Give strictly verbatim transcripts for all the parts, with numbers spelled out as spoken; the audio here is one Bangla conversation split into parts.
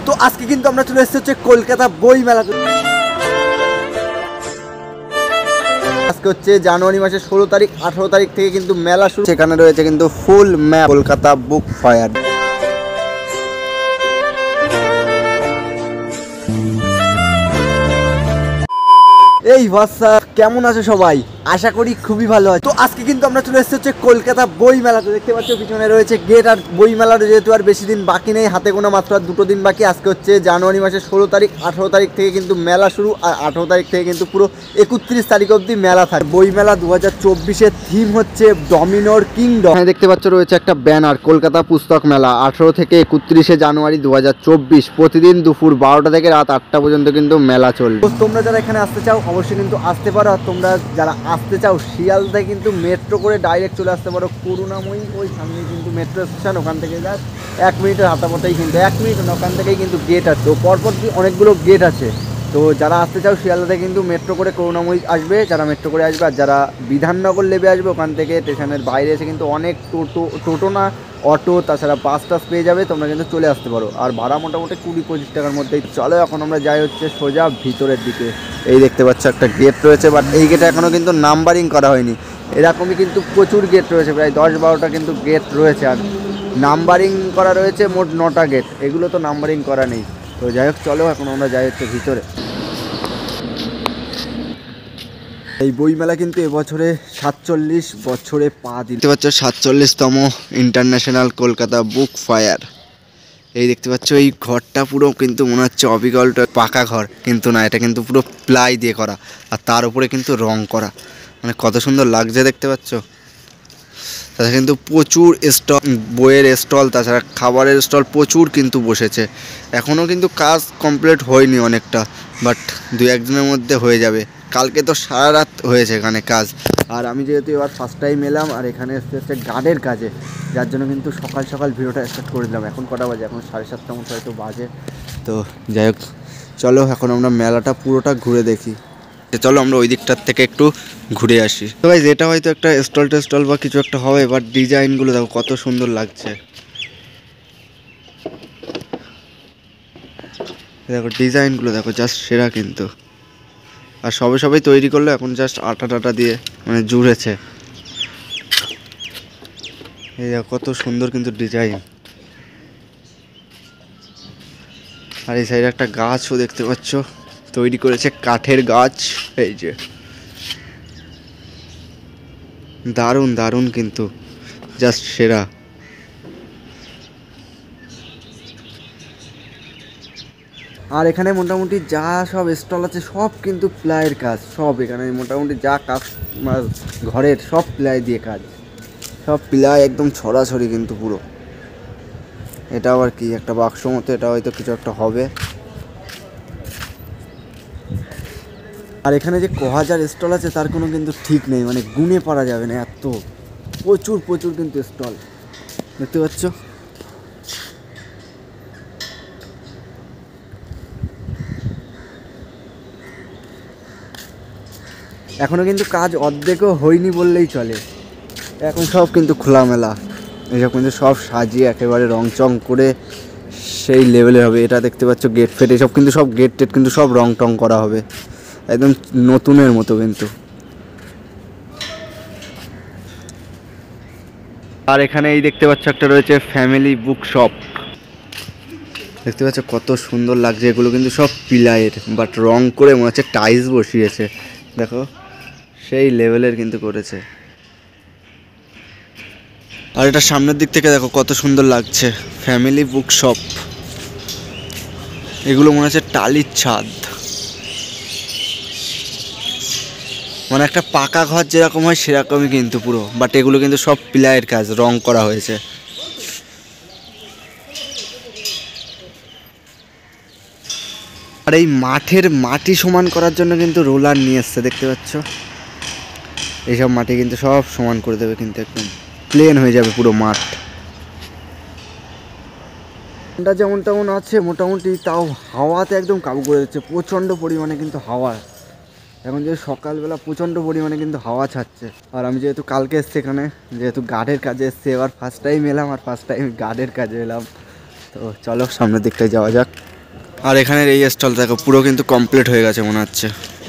তো আজকে কিন্তু আমরা চলে এসেছি হচ্ছে কলকাতা বই মেলা। আজকে হচ্ছে জানুয়ারি মাসের ষোলো তারিখ আঠারো তারিখ থেকে কিন্তু মেলা শুরু। সেখানে রয়েছে কিন্তু full map Kolkata book fair. এই ভাষা কেমন আছে সবাই? আশা করি খুবই ভালো হয়। তো আজকে কিন্তু আমরা চলে এসেছি হচ্ছে কলকাতা বই মেলা। তো দেখতে পাচ্ছ পিছনে রয়েছে গেট। আর বই মেলার যেহেতু আর বেশি দিন বাকি নেই, হাতে গোনা মাত্র আর দুটো দিন বাকি। আজকে হচ্ছে জানুয়ারি মাসের ষোলো তারিখ আঠারো তারিখ থেকে কিন্তু মেলা শুরু। আর আঠারো তারিখ থেকে কিন্তু পুরো একত্রিশ তারিখ অবধি মেলা থাকে। বই মেলা দু হাজার চব্বিশের থিম হচ্ছে ডমিনোর কিংডম। এখানে দেখতে পাচ্ছ রয়েছে একটা ব্যানার, কলকাতা পুস্তক মেলা আঠারো থেকে একত্রিশে জানুয়ারি দু হাজার চব্বিশ। প্রতিদিন দুপুর বারোটা থেকে রাত আটটা পর্যন্ত কিন্তু মেলা চলবে। তোমরা যারা এখানে আসতে চাও অবশ্যই কিন্তু আসতে পারো। আর তোমরা যারা আসতে চাও শিয়ালদায় কিন্তু মেট্রো করে ডাইরেক্ট চলে আসতে পারো করুণাময়ী। ওই সামনে কিন্তু মেট্রো স্টেশন, ওখান থেকে যাস এক মিনিটের হাঁটাপথেই কিন্তু এক মিনিট ওখান থেকেই কিন্তু গেট আছে। তো পরপর অনেকগুলো গেট আছে। তো যারা আসতে চাও শিয়ালদাতে কিন্তু মেট্রো করে করুণাময়ী আসবে, যারা মেট্রো করে আসবে। আর যারা বিধাননগর লেবে আসবে ওখান থেকে স্টেশনের বাইরে এসে কিন্তু অনেক টোটো টোটো না অটো তাছাড়া বাস টাস পেয়ে যাবে, তোমরা কিন্তু চলে আসতে পারো। আর ভাড়া মোটামুটি কুড়ি পঁচিশ টাকার মধ্যেই। চলো এখন আমরা যাই হচ্ছে সোজা ভিতরের দিকে। এই দেখতে পাচ্ছ একটা গেট রয়েছে, বাট এই গেটে এখনও কিন্তু নাম্বারিং করা হয়নি। এরকমই কিন্তু প্রচুর গেট রয়েছে, প্রায় দশ বারোটা কিন্তু গেট রয়েছে। আর নাম্বারিং করা রয়েছে মোট নটা গেট, এগুলো তো নাম্বারিং করা নেই। তো যাই হোক চলো এখন আমরা যাই হচ্ছে ভিতরে। এই বইমেলা কিন্তু এবছরে সাতচল্লিশ বছরে পা দিতে পারছ, সাতচল্লিশতম ইন্টারন্যাশনাল কলকাতা বুক ফায়ার। এই দেখতে পাচ্ছ এই ঘরটা পুরো কিন্তু মনে হচ্ছে অবিকলটা পাকা ঘর, কিন্তু না, এটা কিন্তু পুরো প্লাই দিয়ে করা। আর তার উপরে কিন্তু রং করা, মানে কত সুন্দর লাগছে দেখতে পাচ্ছ। তাছাড়া কিন্তু প্রচুর স্টল, বইয়ের স্টল তাছাড়া খাবারের স্টল প্রচুর কিন্তু বসেছে। এখনও কিন্তু কাজ কমপ্লিট হয়নি অনেকটা, বাট দু একদিনের মধ্যে হয়ে যাবে। কালকে তো সারা রাত হয়েছে এখানে কাজ। আর আমি যেহেতু এবার ফার্স্ট টাইম এলাম আর এখানে এসে হচ্ছে গার্ডের কাজে, যার জন্য কিন্তু সকাল সকাল ভিডিওটা স্টার্ট করে দিলাম। এখন কটা বাজে? এখন সাড়ে সাতটা মতো হয়তো বাজে। তো যাই হোক চলো এখন আমরা মেলাটা পুরোটা ঘুরে দেখি। চলো আমরা ওই দিকটার থেকে একটু ঘুরে আসি। তো ভাই যেটা হয়তো একটা স্টল টেস্টল বা কিছু একটা হবে, বাট ডিজাইনগুলো দেখো কত সুন্দর লাগছে। দেখো ডিজাইনগুলো দেখো জাস্ট সেরা কিন্তু। আর সবে সবাই তৈরি করলো, এখন জাস্ট আটা টাটা দিয়ে মানে জুড়েছে। এই দেখো কত সুন্দর কিন্তু ডিজাইন। আর এই সাইডে একটা গাছও দেখতে পাচ্ছ, তৈরি করেছে কাঠের গাছ। এই যে দারুণ দারুণ কিন্তু, জাস্ট সেরা। আর এখানে মোটামুটি যা সব স্টল আছে সব কিন্তু প্লাইয়ের কাজ, সব এখানে মোটামুটি যা কাজ ঘরের সব প্লাই দিয়ে কাজ, সব প্লাই একদম ছড়াছড়ি কিন্তু পুরো। এটা আবার কি একটা বাক্স মতো, এটা হয়তো কিছু একটা হবে। আর এখানে যে ক হাজার স্টল আছে তার কোনো কিন্তু ঠিক নেই, মানে গুনে পারা যাবে না, এত প্রচুর প্রচুর কিন্তু স্টল দেখতে পাচ্ছ। এখনও কিন্তু কাজ অর্ধেকও হয়নি বললেই চলে। এখন সব কিন্তু খোলামেলা, এসব কিন্তু সব সাজিয়ে একেবারে রং চং করে সেই লেভেলের হবে। এটা দেখতে পাচ্ছ গেট ফেট, এসব কিন্তু সব গেট টেট কিন্তু সব রং টং করা হবে একদম নতুনের মতো কিন্তু। আর এখানে এই দেখতে পাচ্ছ একটা রয়েছে ফ্যামিলি বুক শপ, দেখতে পাচ্ছ কত সুন্দর লাগছে। এগুলো কিন্তু সব পিলাইয়ের, বাট রং করে মনে হচ্ছে টাইলস বসিয়েছে। দেখো সেই লেভেলের কিন্তু করেছে। আর এটা সামনের দিক থেকে দেখো কত সুন্দর লাগছে, ফ্যামিলি বুক শপ। এগুলো মনে হচ্ছে টালির ছাদ, মানে একটা পাকা ঘর যেরকম হয় সেরকমই কিন্তু পুরো, বাট এগুলো কিন্তু সব প্লাইয়ের কাজ, রং করা হয়েছে। আর এই মাঠের মাটি সমান করার জন্য কিন্তু রোলার নিয়ে এসছে, দেখতে পাচ্ছ। এইসব মাটি কিন্তু সব সমান করে দেবে, কিন্তু একদম প্লেন হয়ে যাবে পুরো মাঠ। ঠান্ডা যেমন তেমন আছে মোটামুটি, তাও হাওয়াতে একদম কাবু করে দিচ্ছে, প্রচণ্ড পরিমাণে কিন্তু হাওয়া। এখন যে সকালবেলা প্রচণ্ড পরিমাণে কিন্তু হাওয়া ছাড়ছে। আর আমি যেহেতু কালকে এসছি এখানে, যেহেতু গার্ডের কাজে এসছি, এবার ফার্স্ট টাইম এলাম আর ফার্স্ট টাইম গার্ডের কাজে এলাম। তো চলো সামনের দিকটায় যাওয়া যাক। আর এখানের এই স্টল দেখো পুরো কিন্তু কমপ্লিট হয়ে গেছে মনে হচ্ছে।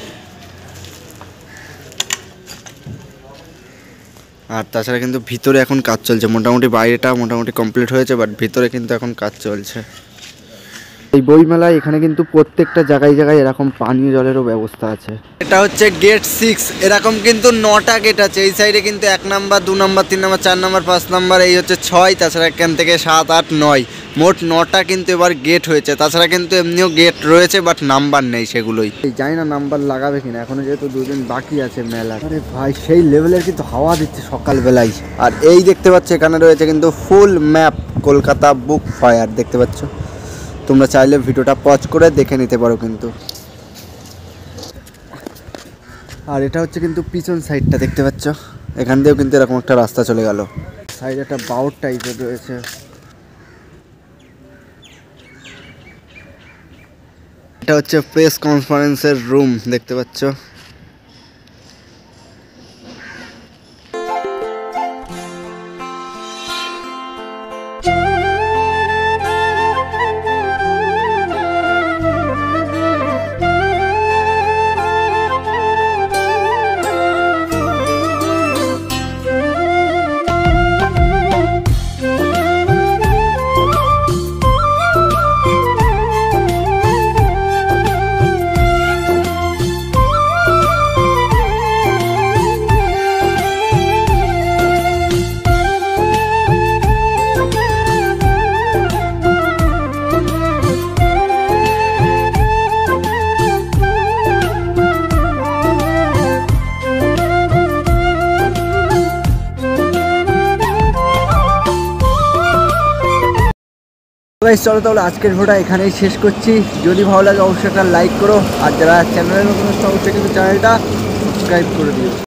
আর তাছাড়া কিন্তু ভিতরে এখন কাজ চলছে, মোটামুটি বাইরেটা মোটামুটি কমপ্লিট হয়েছে, বাট ভিতরে কিন্তু এখন কাজ চলছে। এই বইমেলায় এখানে কিন্তু প্রত্যেকটা জায়গায় জায়গায় এরকম পানীয় জলেরও ব্যবস্থা আছে। এটা হচ্ছে গেট সিক্স, এরকম কিন্তু নটা গেট আছে। এই সাইডে কিন্তু এক নাম্বার, দু নাম্বার, তিন নাম্বার, চার নাম্বার, পাঁচ নাম্বার, এই হচ্ছে ছয়, তাছাড়া এখান থেকে সাত, আট, নয়, মোট নটা কিন্তু এবার গেট হয়েছে। তাছাড়া কিন্তু এমনিও গেট রয়েছে, বাট নাম্বার নেই সেগুলোই। এই জানি না নাম্বার লাগাবে কিনা, এখনো যেহেতু দুদিন বাকি আছে মেলা। আরে ভাই সেই লেভেলের কিন্তু হাওয়া দিচ্ছে সকালবেলায়। আর এই দেখতে পাচ্ছ এখানে রয়েছে কিন্তু full map Kolkata book fair, দেখতে পাচ্ছ। তোমরা চাইলে ভিডিওটা পজ করে দেখে নিতে পারো কিন্তু। আর এটা হচ্ছে কিন্তু পিছন সাইডটা, দেখতে পাচ্ছ এখান দিয়েও কিন্তু এরকম একটা রাস্তা চলে গেল। সাইডে একটা বাউট টাইপের রয়েছে। এটা হচ্ছে প্রেস কনফারেন্সের রুম, দেখতে পাচ্ছ। চলো তাহলে আজকের ভিডিওটা এখানেই শেষ করছি। যদি ভালো লাগে অবশ্যই একটা লাইক করো, আর যারা চ্যানেলের নতুন অবশ্যই কিন্তু চ্যানেলটা সাবস্ক্রাইব করে দিও।